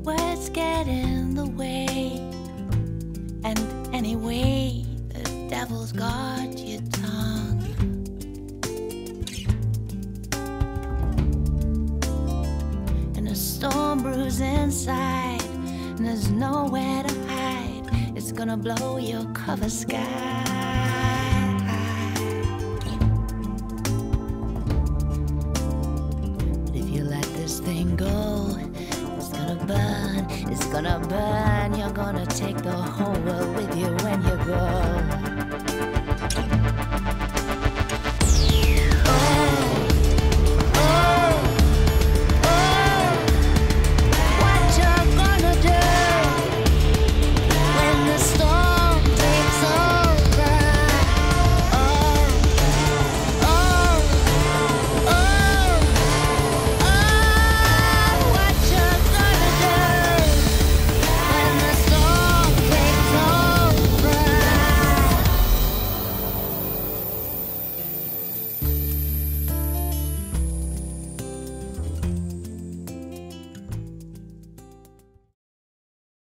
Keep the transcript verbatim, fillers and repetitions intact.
Words get in the way, and anyway, the devil's got your tongue. And a storm brews inside, and there's nowhere to hide. It's gonna blow your cover sky. But if you let this thing go, it's gonna burn, it's gonna burn. You're gonna take the whole world with you when you go.